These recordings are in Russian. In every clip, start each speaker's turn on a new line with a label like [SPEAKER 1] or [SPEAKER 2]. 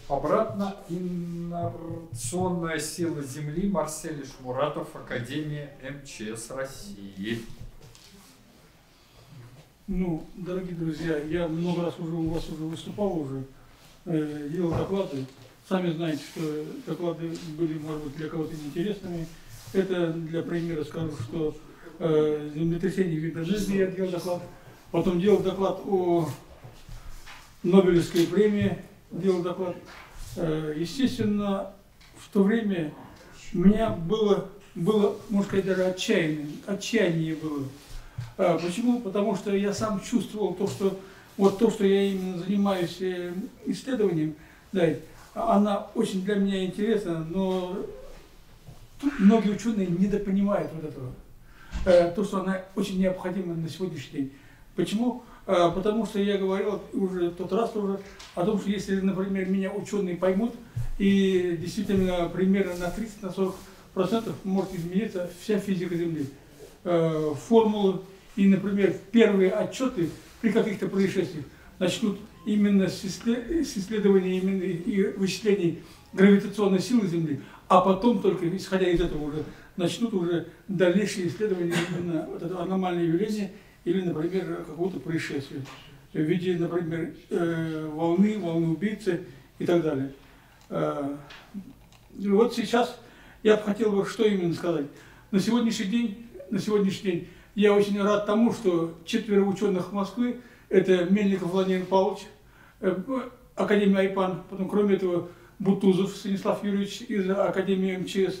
[SPEAKER 1] Обратно инерционная сила Земли. Марсель Ишмуратов, Академия МЧС России.
[SPEAKER 2] Ну, дорогие друзья, я много раз уже у вас уже выступал, уже делал доклады. Сами знаете, что доклады были, может быть, для кого-то неинтересными. Это для примера скажу, что землетрясение в Индонезии я делал доклад. Потом делал доклад о Нобелевской премии, делал доклад. Естественно, в то время у меня было, можно сказать, даже отчаяние было. Почему? Потому что я сам чувствовал то, что вот то, что я именно занимаюсь исследованием, да, она очень для меня интересна, но многие ученые недопонимают вот этого. То, что она очень необходима на сегодняшний день. Почему? Потому что я говорил уже тот раз тоже о том, что если, например, меня ученые поймут, и действительно примерно на 30–40% может измениться вся физика Земли. Формулы и, например, первые отчеты при каких-то происшествиях начнут именно с исследования именно и вычислений гравитационной силы Земли, а потом только, исходя из этого, уже начнут уже дальнейшие исследования именно вот этого аномального явления или, например, какого-то происшествия в виде, например, волны убийцы и так далее. И вот сейчас я бы хотел что именно сказать. На сегодняшний день я очень рад тому, что 4 ученых Москвы, это Мельников Владимир Павлович, Академия Айпан, потом, кроме этого, Бутузов Станислав Юрьевич из Академии МЧС,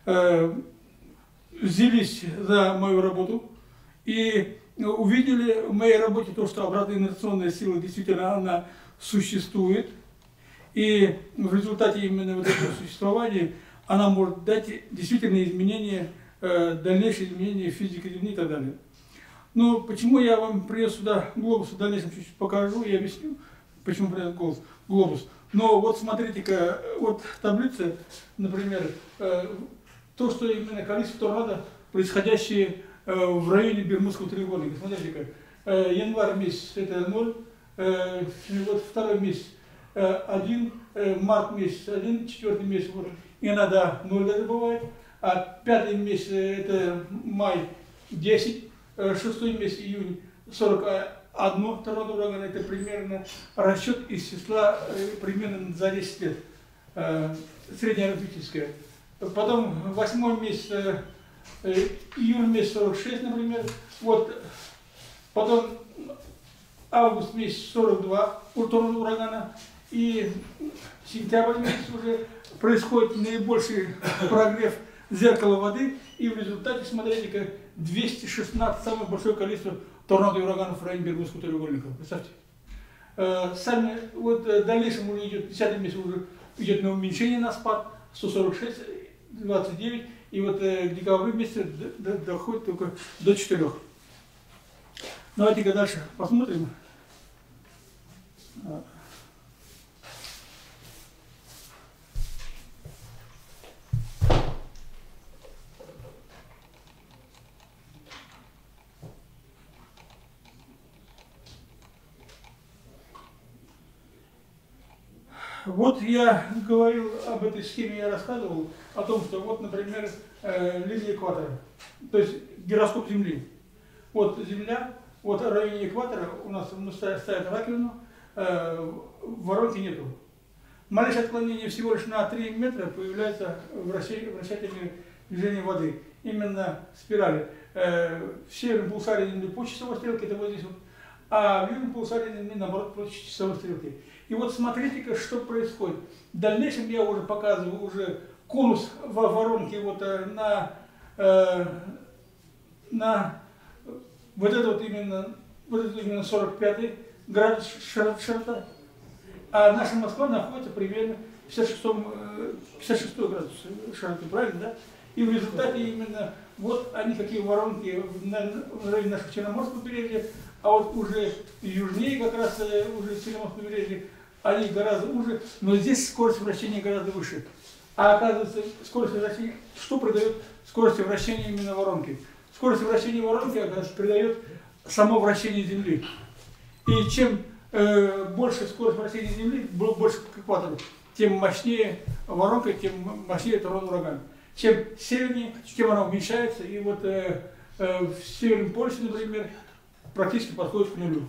[SPEAKER 2] взялись за мою работу и увидели в моей работе то, что обратная инерционная сила действительно она существует, и в результате именно вот этого существования она может дать действительно изменения, дальнейшие изменения физики Земли и так далее. Но почему я вам принес сюда глобус, в дальнейшем чуть-чуть покажу и объясню, почему принес глобус. Но вот смотрите-ка, вот таблица, например, то, что именно количество торнадо, происходящие в районе Бермудского треугольника. Смотрите-ка, январь месяц это 0, вот второй месяц 1, март месяц 1, четвертый месяц вот, иногда 0 даже бывает, а пятый месяц это май 10, шестой месяц июнь 41 торнадо урагана, это примерно расчет из числа примерно за 10 лет, среднеарифметическое. Потом 8 месяц, июль месяц 46, например, вот, потом август месяц 42 торнадо урагана, и сентябрь месяц уже происходит наибольший прогрев зеркала воды, и в результате, смотрите-ка, 216, самое большое количество торнадо и ураганов в районе Бермудского треугольника. Представьте. Сами, вот в дальнейшем уже идет, 10 месяц уже идет на уменьшение, на спад, 146, 29, и вот к декабрю месяце доходит только до 4. Давайте-ка дальше посмотрим. Вот я говорил об этой схеме, я рассказывал о том, что вот, например, линия экватора, то есть гироскоп Земли. Вот Земля, вот в районе экватора у нас ставят раковину, воронки нету. Малейшее отклонение всего лишь на 3 метра появляется вращательное движение воды. Именно спирали. В северном полушарии Земли по часовой стрелке, это вот здесь вот, а в южном полушарии Земли, наоборот, против часовой стрелки. И вот смотрите-ка, что происходит. В дальнейшем я уже показываю уже конус воронки вот на вот это вот именно 45 градус широта. А наша Москва находится примерно в 56 градус широты, правильно, да? И в результате именно вот они какие воронки в районе нашего Черноморского побережья, а вот уже южнее как раз уже Черноморского побережья, они гораздо уже, но здесь скорость вращения гораздо выше. А оказывается, скорость вращения, что придает скорость вращения именно воронки? Скорость вращения воронки, оказывается, придает само вращение Земли. И чем больше скорость вращения Земли, больше к экватору, тем мощнее воронка, тем мощнее торнадо ураган. Чем севернее, тем она уменьшается, и вот в Северном полюсе, например, практически подходит к нулю.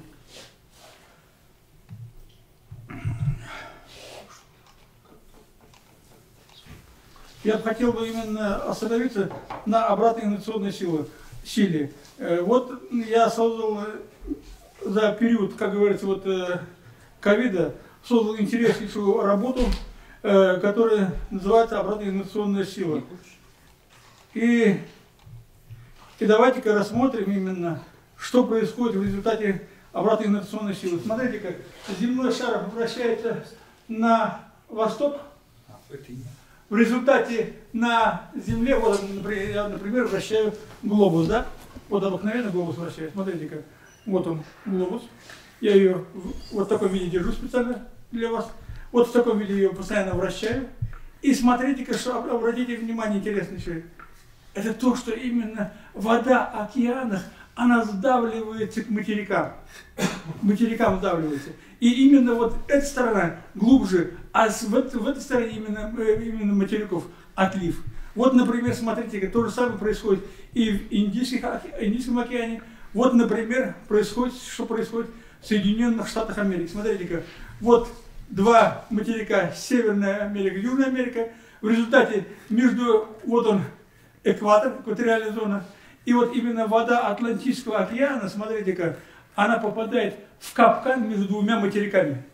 [SPEAKER 2] Я бы хотел именно остановиться на обратной инерционной силе. Вот я создал за период, как говорится, вот ковида, создал интереснейшую работу, которая называется «Обратная инерционная сила». И давайте-ка рассмотрим именно, что происходит в результате обратной инерционной силы. Смотрите, как земной шар вращается на восток. В результате на Земле, вот, я, например, вращаю глобус, да? Вот обыкновенный глобус вращаю. Смотрите-ка, вот он, глобус. Я ее вот в таком виде держу специально для вас. Вот в таком виде ее постоянно вращаю. И смотрите-ка, что, обратите внимание, интересный человек. Это то, что именно вода в океанах, она сдавливается к материкам. Материкам сдавливается. И именно вот эта сторона глубже, а в этой стороне именно материков отлив. Вот, например, смотрите, то же самое происходит и в Индийском океане. Вот, например, что происходит в Соединенных Штатах Америки. Смотрите-ка, вот два материка, Северная Америка, Южная Америка. В результате вот он, экватор, экваториальная зона. И вот именно вода Атлантического океана, смотрите-ка, она попадает в капкан между двумя материками.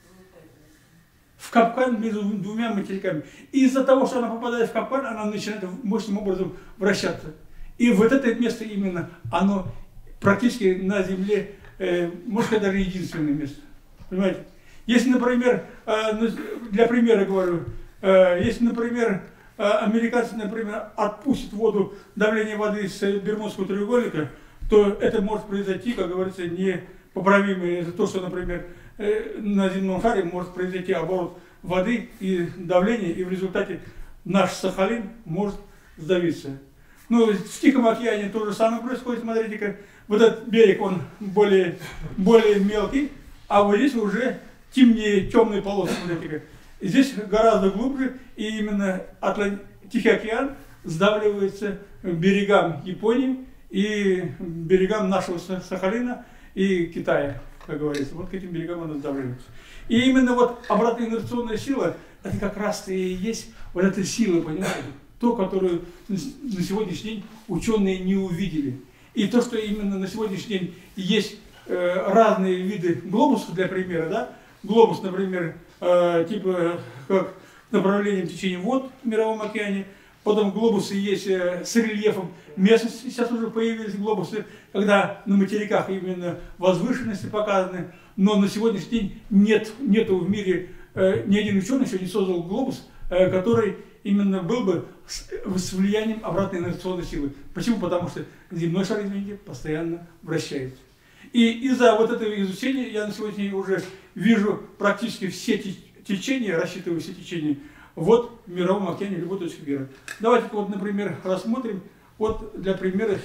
[SPEAKER 2] В капкан между двумя материками. И из-за того, что она попадает в капкан, она начинает мощным образом вращаться. И вот это место именно, оно практически на Земле, может сказать, даже единственное место. Понимаете? Если, например, для примера говорю, если, например, американцы, например, отпустят воду, давление воды с Бермудского треугольника, то это может произойти, как говорится, непоправимое. Это то, что, например, на земном шаре может произойти оборот воды и давления, и в результате наш Сахалин может сдавиться. Ну, в Тихом океане то же самое происходит, смотрите-ка. Вот этот берег, он более мелкий, а вот здесь уже темнее, темные полосы, смотрите-ка. Здесь гораздо глубже, и именно Тихий океан сдавливается берегам Японии и берегам нашего Сахалина и Китая, как говорится. Вот к этим берегам она сдавливается. И именно вот обратная инерционная сила, это как раз-то и есть вот эта сила, понимаете, то, которую на сегодняшний день ученые не увидели. И то, что именно на сегодняшний день есть разные виды глобусов, для примера, да, глобус, например, типа как направлением течения вод в Мировом океане. Потом глобусы есть с рельефом местности. Сейчас уже появились глобусы, когда на материках именно возвышенности показаны. Но на сегодняшний день нету в мире, ни один ученый еще не создал глобус, который именно был бы с влиянием обратной инерционной силы. Почему? Потому что земной шар, извините, постоянно вращается. И из-за вот этого изучения я на сегодня уже вижу практически все течения, рассчитываю все течения, вот в Мировом океане любой точки мира. Давайте-ка вот, например, рассмотрим, вот для примера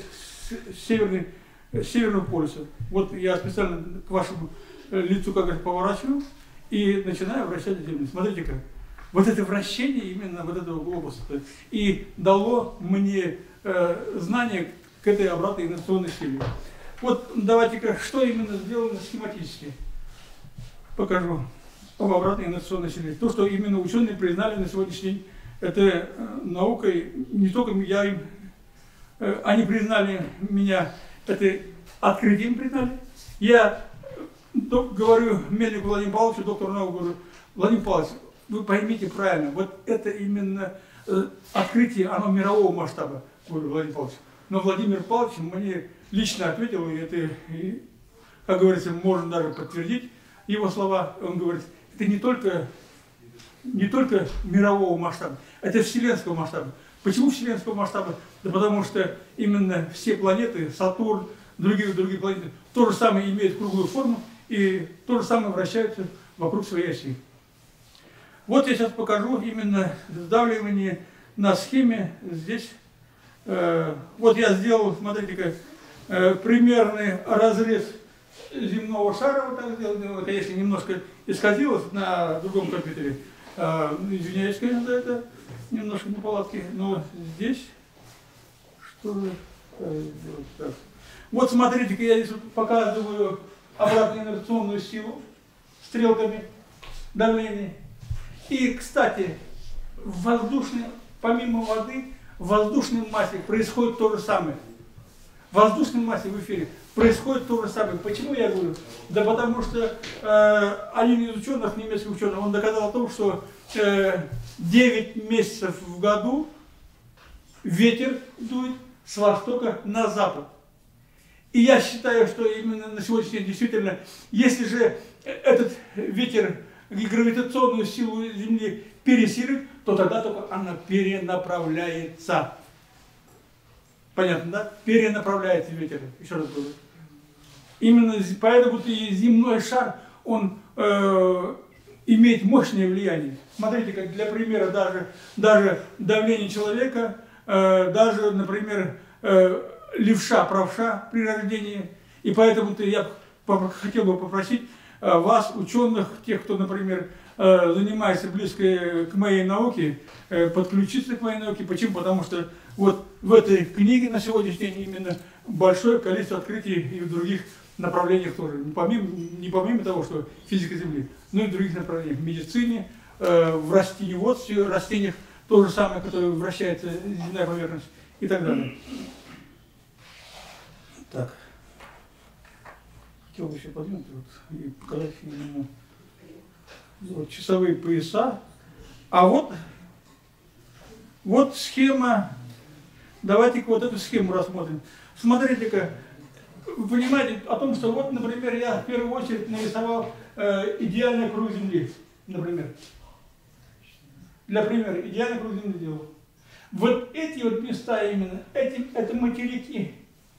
[SPEAKER 2] Северного полюса. Вот я специально к вашему лицу как раз поворачиваю и начинаю вращать Землю. Смотрите-ка, вот это вращение именно вот этого глобуса и дало мне знание к этой обратной инерционной силе. Вот давайте-ка, что именно сделано схематически. Покажу об обратной инерционной силе. То, что именно ученые признали на сегодняшний день, это наукой, не только я им, они признали меня, это открытием признали. Я говорю Мельнику Владимиру Павловичу, доктору наук, говорю, Владимир Павлович, вы поймите правильно, вот это именно открытие, оно мирового масштаба, говорю, Владимир Павлович. Но Владимир Павлович мне лично ответил, и это, как говорится, можно даже подтвердить его слова. Он говорит, это не только мирового масштаба, это вселенского масштаба. Почему вселенского масштаба? Да потому что именно все планеты, Сатурн, другие планеты, то же самое имеют круглую форму и то же самое вращаются вокруг своей оси. Вот я сейчас покажу именно сдавливание на схеме здесь. Вот я сделал, смотрите-ка, примерный разрез земного шара, вот так сделал, конечно, немножко исказилось на другом компьютере. Извиняюсь, конечно, за это немножко неполадки, но здесь что же так. Вот смотрите-ка, я здесь показываю обратную инерционную силу стрелками давления. И, кстати, помимо воды, в воздушной массе происходит то же самое. В воздушной массе в эфире происходит то же самое. Почему я говорю? Да потому что один из ученых, немецких ученых, он доказал о том, что 9 месяцев в году ветер дует с востока на запад. И я считаю, что именно на сегодняшний день действительно, если же этот ветер гравитационную силу Земли пересилит, то тогда только она перенаправляется. Понятно, да? Перенаправляется ветер. Еще раз говорю. Именно поэтому и земной шар, он имеет мощное влияние. Смотрите, как для примера даже давление человека, даже, например, левша, правша при рождении. И поэтому-то я хотел бы попросить вас, ученых, тех, кто, например, занимается близко к моей науке, подключиться к моей науке. Почему? Потому что вот в этой книге на сегодняшний день именно большое количество открытий и в других направлениях тоже. Не помимо того, что физика Земли, но и в других направлениях. В медицине, в растениеводстве, растениях то же самое, которое вращается земная поверхность и так далее. Так. Хотел бы еще подвинуть и показать именно вот, часовые пояса. А вот схема. Давайте-ка вот эту схему рассмотрим. Смотрите-ка, вы понимаете о том, что вот, например, я в первую очередь нарисовал идеальный круг Земли, например. Для примера, идеальный круг Земли делал. Вот эти вот места именно, это материки.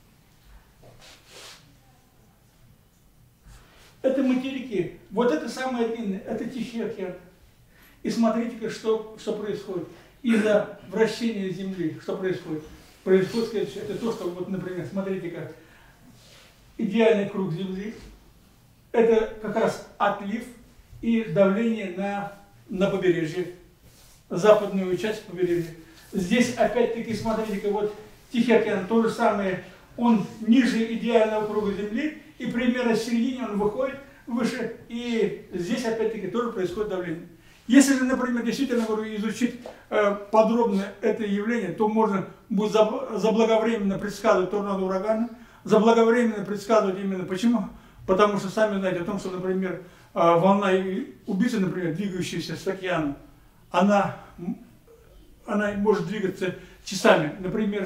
[SPEAKER 2] Это материки. Вот это самое длинное, это Тихий океан. И смотрите-ка, что происходит. Из-за вращения Земли, что происходит? Происходит следующее. Это то, что, вот, например, смотрите-ка, идеальный круг Земли. Это как раз отлив и давление на побережье, западную часть побережья. Здесь опять-таки, смотрите-ка, вот Тихий океан, то же самое, он ниже идеального круга Земли, и примерно в середине он выходит выше, и здесь опять-таки тоже происходит давление. Если же, например, действительно изучить подробно это явление, то можно будет заблаговременно предсказывать торнадо, ураганы, заблаговременно предсказывать именно почему. Потому что сами знаете о том, что, например, волна убийцы, например, двигающаяся с океана, она может двигаться часами. Например,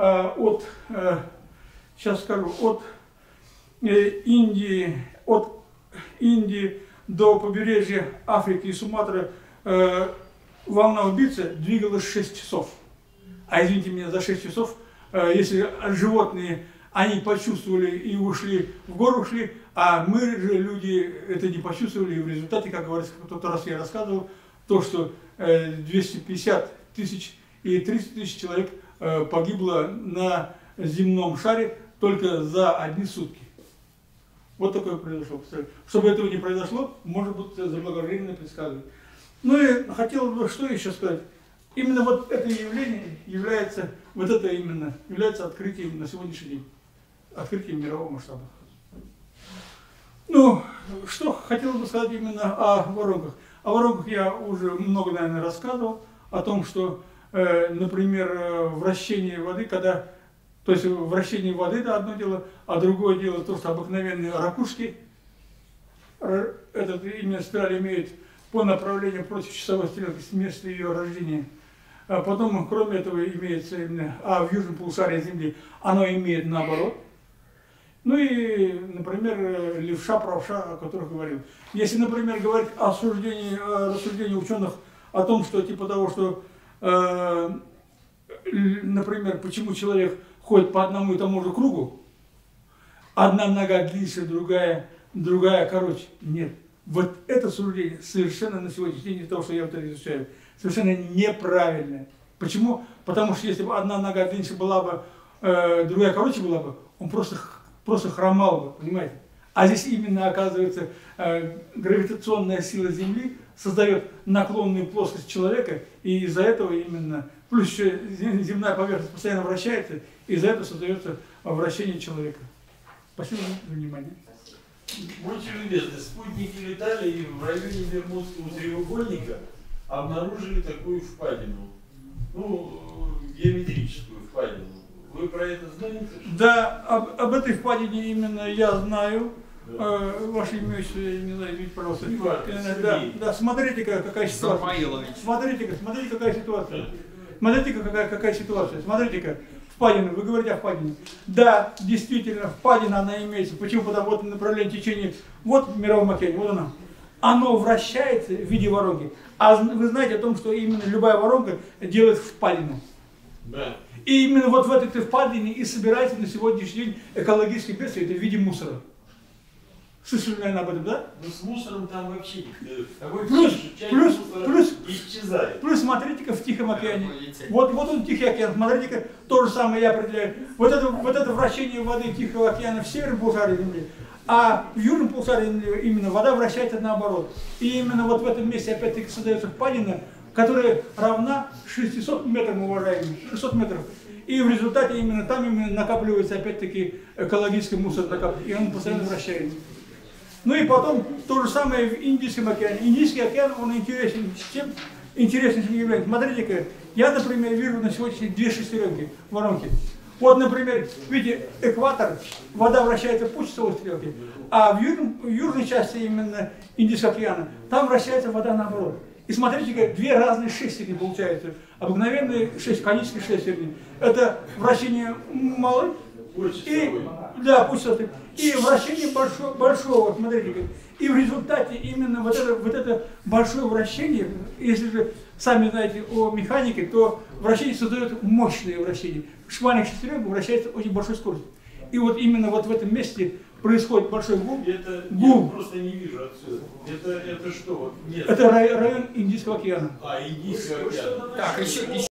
[SPEAKER 2] сейчас скажу, от Индии до побережья Африки и Суматры волна убийцы двигалась 6 часов. А извините меня, за 6 часов, если животные, они почувствовали и ушли, в гору ушли, а мы же, люди, это не почувствовали, и в результате, как говорится, в тот раз я рассказывал, то, что 250 тысяч и 300 тысяч человек погибло на земном шаре только за одни сутки. Вот такое произошло. Чтобы этого не произошло, может быть, заблаговременно предсказывать. Ну и хотел бы что еще сказать. Именно вот это явление является открытием на сегодняшний день. Открытием мирового масштаба. Ну, что хотел бы сказать именно о воронках. О воронках я уже много, наверное, рассказывал. О том, что, например, вращение воды, то есть вращение воды это одно дело, а другое дело то, что обыкновенные ракушки, именно спираль имеет по направлению против часовой стрелки с места ее рождения. А потом, кроме этого, имеется именно, в южном полушарии Земли оно имеет наоборот. Ну и, например, левша, правша, о которых говорил. Если, например, говорить о рассуждении ученых о том, что типа того, что, например, почему человек ходит по одному и тому же кругу, одна нога длиннее, другая короче. Нет. Вот это суждение совершенно на сегодняшний день, из того, что я вот это изучаю, совершенно неправильное. Почему? Потому что если бы одна нога длиннее была бы, другая короче была бы, он просто хромал бы, понимаете? А здесь именно, оказывается, гравитационная сила Земли создает наклонную плоскость человека, и из-за этого именно, плюс еще земная поверхность постоянно вращается, и из-за этого создается вращение человека. Спасибо за внимание.
[SPEAKER 3] Будьте любезны, спутники летали и в районе Бермудского треугольника обнаружили такую впадину, ну, геометрическую впадину. Вы про это знаете?
[SPEAKER 2] Да, об этой впадине именно я знаю. Да. Ваше имя, я не знаю, извините, пожалуйста. Да, смотрите-ка, какая ситуация. Смотрите, какая ситуация. Смотрите-ка, какая ситуация. Смотрите-ка, впадина, вы говорите о впадине. Да, действительно, впадина она имеется. Почему? Потому что вот направление течения, вот в Мировом океане, вот она. Оно вращается в виде воронки. А вы знаете о том, что именно любая воронка делает впадину.
[SPEAKER 3] Да.
[SPEAKER 2] И именно вот в этой впадине и собирается на сегодняшний день экологическое бедствие, это в виде мусора. Слышали, наверное, об этом, да?
[SPEAKER 3] Ну, с мусором там вообще такой
[SPEAKER 2] плюс
[SPEAKER 3] исчезает.
[SPEAKER 2] Плюс смотрите-ка в Тихом океане. Вот он Тихий океан, смотрите-ка, то же самое я определяю. Вот это вращение воды Тихого океана в северном полушарии Земли, а в южном полушарии Земли именно вода вращается наоборот. И именно вот в этом месте опять-таки создается впадина, которая равна 600 метрам, уважаемые, 600 метров. И в результате именно там накапливается опять-таки экологический мусор, и он постоянно вращается. Ну и потом то же самое в Индийском океане. Индийский океан, он интересен чем является. Смотрите-ка, я, например, вижу на сегодняшний день две шестеренки, воронки. Вот, например, видите, экватор, вода вращается по часовой стрелке, а в южной части именно Индийского океана, там вращается вода наоборот. И смотрите-ка, две разные шестерни получаются. Обыкновенные конические шестерни. Это вращение малой и вращение большого. Смотрите-ка. И в результате именно вот это большое вращение, если же сами знаете о механике, то вращение создает мощное вращение. Маленькая шестеренка вращается очень большой скоростью. И вот именно вот в этом месте происходит большой гул.
[SPEAKER 3] Я просто не вижу отсюда. Это что? Нет.
[SPEAKER 2] Это район Индийского океана.
[SPEAKER 3] Индийского океана.
[SPEAKER 1] Так, еще